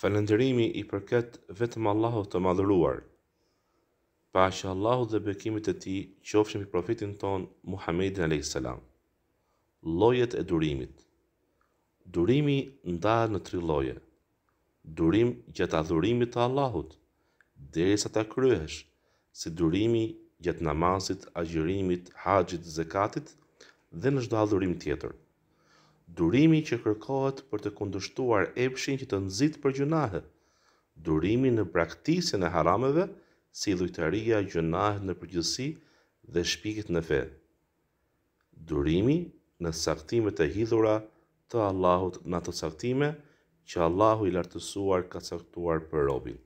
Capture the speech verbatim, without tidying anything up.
Falënderimi i përket vetëm Allahut të madhëruar. Paqja e Allahut dhe bekimet e tij qofshin mbi profetin ton Muhammedin alayhis salam. Llojet e durimit. Durimi ndahet në tri lloje. Durim gjatë adhurimit të Allahut, derisa ta kryesh, si durimi gjatë namazit, agjërimit, haxhit, zakatit dhe në çdo adhurim tjetër. Durimi që kërkohet për të kundërshtuar epshin që të nxit për gjunahe. Durimi në braktisjen e harameve, si dhujtaria, gjunahet në përgjithësi dhe shpikjet në fe. Durimi në saktimet e hidhura të Allahut në ato saktime që Allahu i lartësuar ka caktuar për robin.